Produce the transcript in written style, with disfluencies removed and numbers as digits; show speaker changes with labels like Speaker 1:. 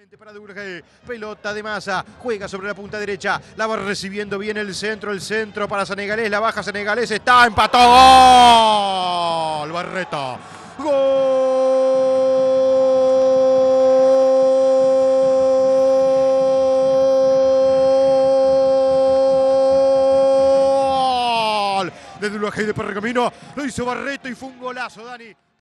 Speaker 1: Para Durge, pelota de Massa, juega sobre la punta derecha, la va recibiendo bien el centro para Senegalés, la baja Senegalés, está, empató, gol, Barreto, gol de Durge de Pergamino, lo hizo Barreto y fue un golazo, Dani.